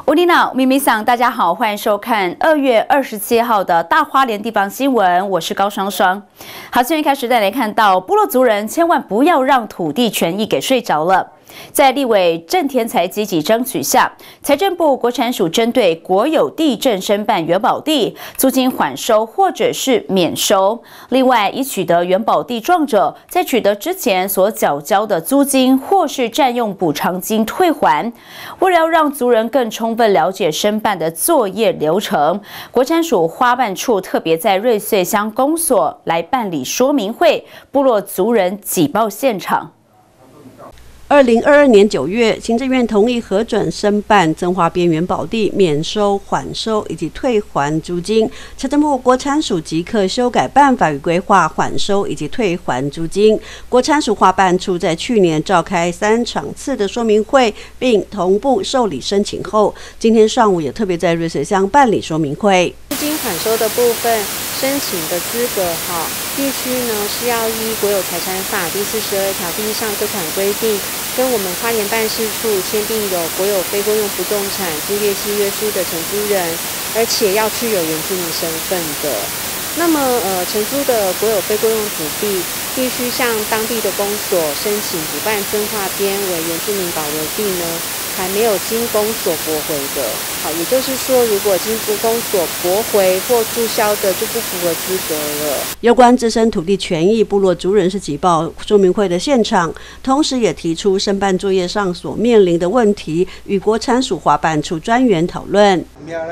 乌尼娜咪咪桑，大家好，欢迎收看2月27号的大花莲地方新闻，我是高双双。好，现在开始带来看到部落族人千万不要让土地权益给睡着了。在立委郑天才积极争取下，财政部国产署针对国有地政申办原保地租金缓收或者是免收。另外，已取得原保地状者，在取得之前所缴交的租金或是占用补偿金退还。为了要让族人更充分了解申办的作业流程，国产署花办处特别在瑞穗乡公所来办理说明会，部落族人挤爆现场。 2022年9月，行政院同意核准申办增花边原保地免收、缓收以及退还租金。财政部国产署即刻修改办法与规划缓收以及退还租金。国产署花办处在去年召开3场次的说明会，并同步受理申请后，今天上午也特别在瑞穗乡办理说明会。 租金缓收的部分，申请的资格必须呢是要依国有财产法第42条第1项各款规定，跟我们花莲办事处签订有国有非公用不动产租赁契约书的承租人，而且要具有原住民身份的。那么承租的国有非公用土地，必须向当地的公所申请补办增划编为原住民保留地呢，还没有经公所驳回的。好，也就是说，如果经公所驳回或注销的，就不符合资格了。 有关自身土地权益，部落族人是挤爆说明会的现场，同时也提出申办作业上所面临的问题，与国产署花办处专员讨论。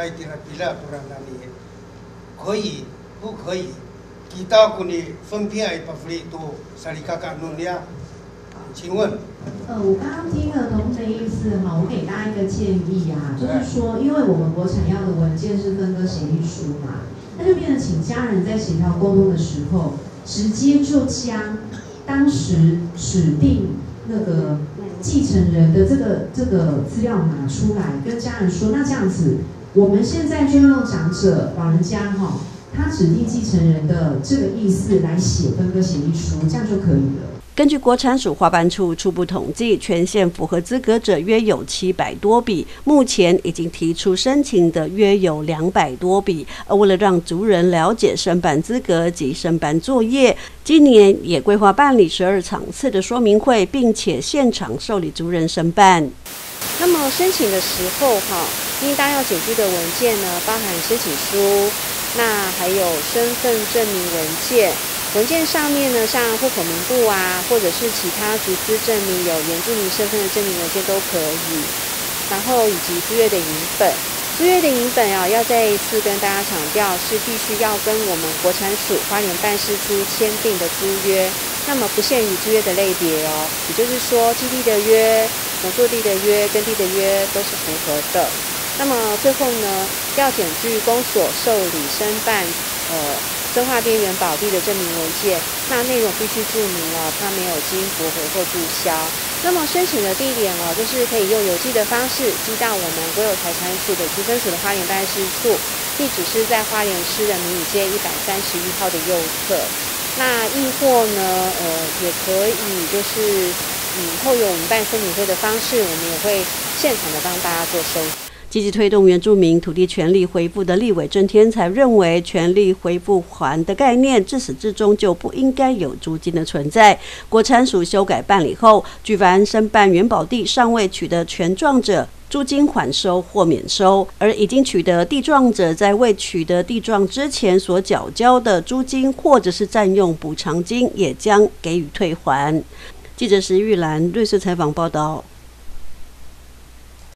可以不可以？其他国的分配的法律都沙里卡卡弄了，请问？ 我刚刚听了同的意思我给大家一个建议就是说，因为我们国产要的文件是分割协议书嘛，那就变成请家人在协调沟通的时候，直接就将当时指定那个继承人的这个资料拿出来，跟家人说，那这样子，我们现在就用长者老人家他指定继承人的这个意思来写分割协议书，这样就可以了。 根据国产署花办处初步统计，全县符合资格者约有700多笔，目前已经提出申请的约有200多笔。而为了让族人了解申办资格及申办作业，今年也规划办理12场次的说明会，并且现场受理族人申办。 那么申请的时候应当要检具的文件呢，包含申请书，那还有身份证明文件。文件上面呢，像户口名簿或者是其他族资证明有原住民身份的证明文件都可以。然后以及租约的影本，租约的影本要再一次跟大家强调，是必须要跟我们国产署花莲办事处签订的租约。那么不限于租约的类别也就是说，基地的约、农作地的约、耕地的约都是符合的。那么最后呢，要检具公所受理申办增划边原保地的证明文件，那内容必须注明它没有经驳回或注销。那么申请的地点就是可以用邮寄的方式寄到我们国有财产署的区分署的花莲办事处，地址是在花莲市的民语街131号的右侧。那亦或呢，也可以就是后有我们办说明会的方式，我们也会现场的帮大家做收集。 积极推动原住民土地权利恢复的立委郑天才认为，权利恢复还的概念自始至终就不应该有租金的存在。国产署修改办理后，举凡申办原保地尚未取得权状者，租金缓收或免收，而已经取得地状者，在未取得地状之前所缴交的租金或者是占用补偿金，也将给予退还。记者石玉兰瑞穗采访报道。